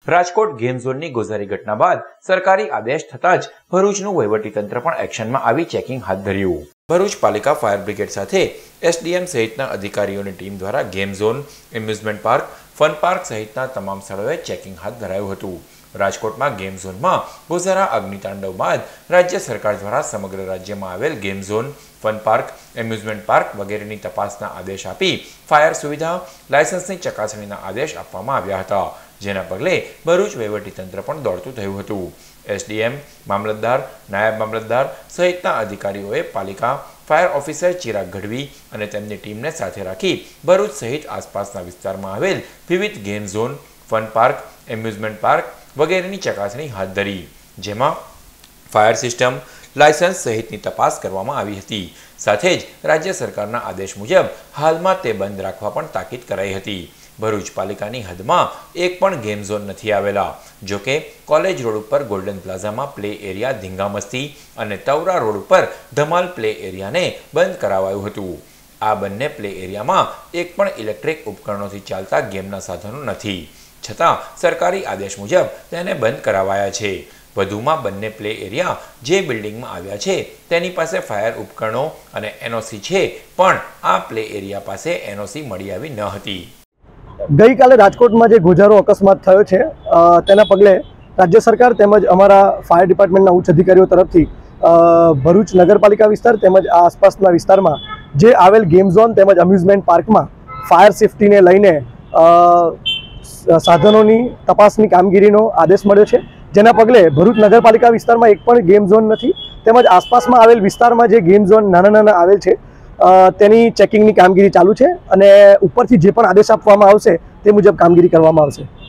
Rajkot game ઝોનની ગોઝારી ઘટના બાદ સરકારી આદેશ થતાં જ ભરૂચનું વહીવટીતંત્ર પણ એક્શનમાં આવી ચેકિંગ હાથ ધર્યું. ભરૂચ પાલિકા ફાયર બ્રિગેડ સાથે એસડીએમ સહિતના અધિકારીઓની ટીમ દ્વારા game zone, amusement park, fun park સહિતના તમામ સ્થળોએ ચેકિંગ હાથ ધરાયું હતું. રાજકોટમાં ગેમ ઝોનમાં ગોઝારા અગ્નિતાંડવ બાદ રાજ્ય સરકાર દ્વારા સમગ્ર રાજ્યમાં આવેલ game zone, fun park, amusement park વગેરેની તપાસના આદેશ આપી ફાયર સુવિધા, લાયસન્સની ચકાસણીના આદેશ આપવામાં આવ્યા હતા. જેના પગલે ભરૂચ વહીવટીતંત્ર પણ દોડતું થયું હતું. એસડીએમ, મામલતદાર, નાયબ મામલતદાર સહિતના અધિકારીઓએ પાલિકા ફાયર ઓફિસર ચિરાગ ગઢવી અને તેમની ટીમને સાથે રાખી ભરૂચ સહિત આસપાસના વિસ્તારમાં આવેલ વિવિધ game zone, fun park, amusement park વગેરેની ચકાસણી હાથ ધરી, જેમાં ફાયર સિસ્ટમ, લાયસન્સ સહિતની તપાસ કરવામાં આવી હતી. સાથે જ રાજ્ય સરકારના આદેશ મુજબ હાલમાં તે બંધ રાખવા પણ તાકીદ કરાઈ હતી. ભરૂચ પાલિકાની હદમાં એક પણ ગેમ ઝોન નથી આવેલા. જોકે કોલેજ રોડ ઉપર ગોલ્ડન પ્લાઝામાં પ્લે એરિયા ધીંગામસ્તી અને તવરા રોડ ઉપર ધમાલ પ્લે એરિયાને બંધ કરાવાયું હતું. આ બંને પ્લે એરિયામાં એક પણ ઇલેક્ટ્રિક ઉપકરણોથી ચાલતા ગેમના સાધનો નથી, છતાં સરકારી આદેશ મુજબ તેને બંધ કરાવાયા છે. વધુમાં બંને પ્લે એરિયા જે બિલ્ડિંગમાં આવ્યા છે તેની પાસે ફાયર ઉપકરણો અને એનઓસી છે, પણ આ પ્લે એરિયા પાસે એનઓસી મળી આવી ન હતી. ગઈકાલે રાજકોટમાં જે ગોઝારો અકસ્માત થયો છે તેના પગલે રાજ્ય સરકાર તેમજ અમારા ફાયર ડિપાર્ટમેન્ટના ઉચ્ચ અધિકારીઓ તરફથી ભરૂચ નગરપાલિકા વિસ્તાર તેમજ આસપાસના વિસ્તારમાં જે આવેલ ગેમ ઝોન તેમજ અમ્યુઝમેન્ટ પાર્કમાં ફાયર સેફટીને લઈને સાધનોની તપાસની કામગીરીનો આદેશ મળ્યો છે. જેના પગલે ભરૂચ નગરપાલિકા વિસ્તારમાં એક પણ ગેમ ઝોન નથી, તેમજ આસપાસમાં આવેલ વિસ્તારમાં જે ગેમ ઝોન નાના આવેલ છે તેની ચેકિંગની કામગીરી ચાલુ છે અને ઉપરથી જે પણ આદેશ આપવામાં આવશે તે મુજબ કામગીરી કરવામાં આવશે.